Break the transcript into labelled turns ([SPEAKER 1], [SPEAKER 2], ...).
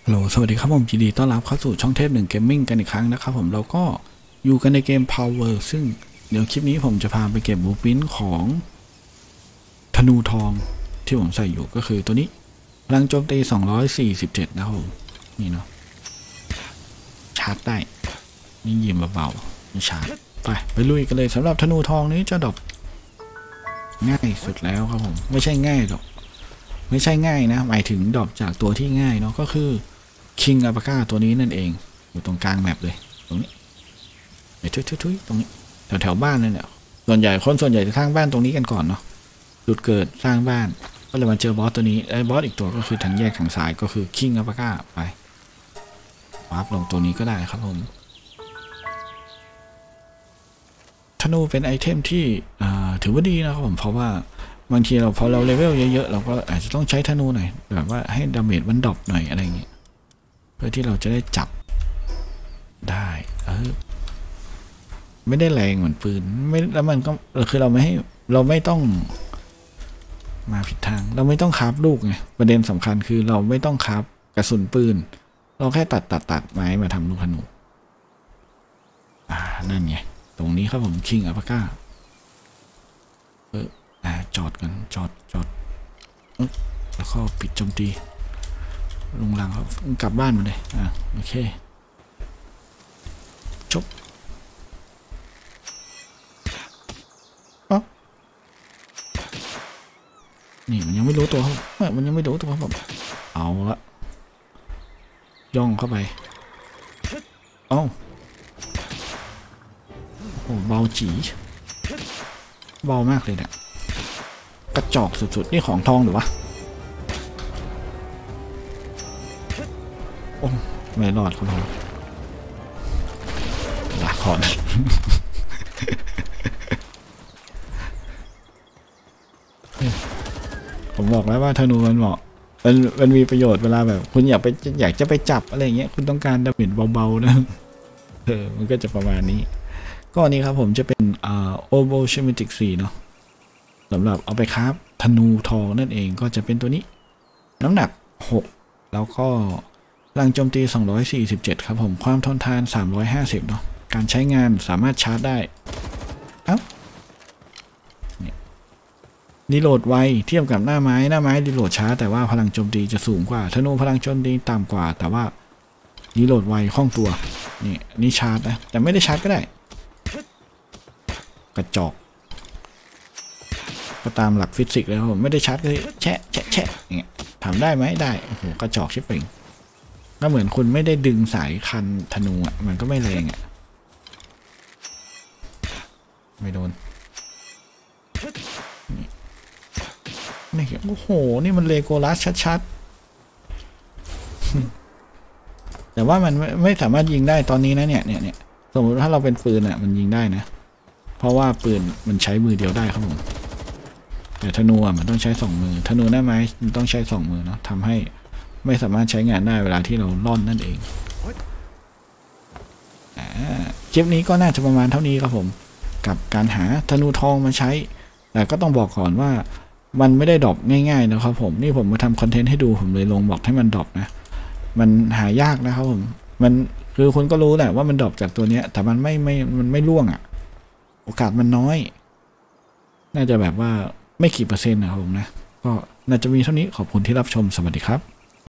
[SPEAKER 1] ฮัลโหลสวัสดีครับผมยินดีต้อนรับเข้าสู่ช่องเทพ1 Gaming กันอีกครั้งนะครับผมเราก็อยู่กันในเกม Power ซึ่งเดี๋ยวคลิปนี้ผมจะพาไปเก็บบูปินของธนูทองที่ผมใส่อยู่ก็คือตัวนี้พลังโจมตี247นะครับผมนี่เนาะชาร์จได้นี่ยิงเบาๆไม่ชาร์จไปลุยกันเลยสำหรับธนูทองนี้จะดรอปง่ายสุดแล้วครับผมไม่ใช่ง่ายหรอกไม่ใช่ง่ายนะหมายถึงดรอปจากตัวที่ง่ายเนาะก็คือคิงอัปก้าตัวนี้นั่นเองอยู่ตรงกลางแมปเลยตรงนี้ทุยตรงนี้แถวบ้านนั่นแหละส่วนใหญ่จะสร้างบ้านตรงนี้กันก่อนเนาะจุดเกิดสร้างบ้านก็เลยมาเจอบอสตัวนี้ไอ้บอสอีกตัวก็คือทางแยกทางซ้ายก็คือคิงอัปก้าไปวาร์ปลงตัวนี้ก็ได้ครับผมธนูเป็นไอเทมที่ถือว่าดีนะครับผมเพราะว่าบางทีพอเราเลเวลเยอะๆเราก็อาจจะต้องใช้ธนูหน่อยแบบว่าให้ดาเมจมันดรอปหน่อยอะไรเงี้ยเพื่อที่เราจะได้จับได้ไม่ได้แรงเหมือนปืนไม่แล้วมันก็คือเราไม่ต้องมาผิดทางเราไม่ต้องคราฟลูกไงประเด็นสำคัญคือเราไม่ต้องคราฟกระสุนปืนเราแค่ตัดไม้มาทำลูกธนูนั่นไงตรงนี้ครับผมคิงอัปก้าจอดกันจอดแล้วก็ปิดโจมตีลงหลังครับกลับบ้านมาเลยโอเคจบนี่มันยังไม่รู้ตัวครับมันยังไม่รู้ตัวครับเอาละย่องเข้าไปโอ้เบาจีเบามากเลยเนี่ยกระจอกสุดๆนี่ของทองหรือวะโอ้ไม่รอดครับผมลาคอนผมบอกแล้วว่าธนูมันเหมาะมันมีประโยชน์เวลาแบบคุณอยากจะไปจับอะไรเงี้ยคุณต้องการดาเมจเบาๆนะมันก็จะประมาณนี้ก็นี้ครับผมจะเป็นโอโบชิมิติก4เนาะสำหรับเอาไปคราฟธนูทองนั่นเองก็จะเป็นตัวนี้น้ำหนัก6แล้วก็พลังโจมตี247ครับผมความทนทาน350เนาะการใช้งานสามารถชาร์จได้รีโหลดไวเทียบกับหน้าไม้รีโหลดช้าแต่ว่าพลังโจมตีจะสูงกว่าธนูพลังโจมตีต่ำกว่าแต่ว่ารีโหลดไวคล่องตัวนี่ชาร์จนะแต่ไม่ได้ชาร์จก็ได้กระจอกก็ตามหลักฟิสิกส์เลยครับผมไม่ได้ชาร์จก็แชะอย่างเงี้ยทำได้ไหมได้โอ้โหกระจอกชิบเป่งก็เหมือนคุณไม่ได้ดึงสายคันธนูมันก็ไม่แรงไม่โดนนี่โอ้โหนี่มันเลโกลัสชัดๆแต่ว่ามันไม่สามารถยิงได้ตอนนี้นะเนี่ยสมมติถ้าเราเป็นปืนมันยิงได้นะเพราะว่าปืนมันใช้มือเดียวได้ครับผมแต่ธนูมันต้องใช้2 มือธนูหน้าไม้มันต้องใช้2 มือเนาะทำให้ไม่สามารถใช้งานได้เวลาที่เราล่อนนั่นเองคลิปนี้ก็น่าจะประมาณเท่านี้ครับผมกับการหาธนูทองมาใช้แต่ก็ต้องบอกก่อนว่ามันไม่ได้ดรอปง่ายๆนะครับผมนี่ผมมาทำคอนเทนต์ให้ดูผมเลยลงบอกให้มันดรอปนะมันหายากนะครับผมมันคือคุณก็รู้แหละว่ามันดรอปจากตัวนี้แต่มันไม่ร่วงโอกาสมันน้อยน่าจะแบบว่าไม่กี่เปอร์เซ็นต์นะครับผมนะก็น่าจะมีเท่านี้ขอบคุณที่รับชมสวัสดีครับ